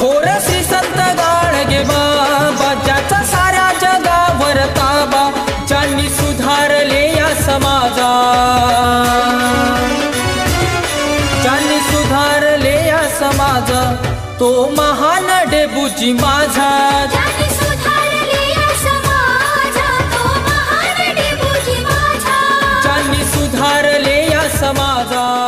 थोर श्री संत गाडगे बाबा, ज्याचा साऱ्या जगावर ताबा, ज्यांनी सुधारले या समाजा, ज्यांनी सुधारले या समाज, तो महान डेबूजी माझा, ज्यांनी सुधारले या समाज, तो महान डेबूजी माझा, ज्यांनी सुधारले या समाजा।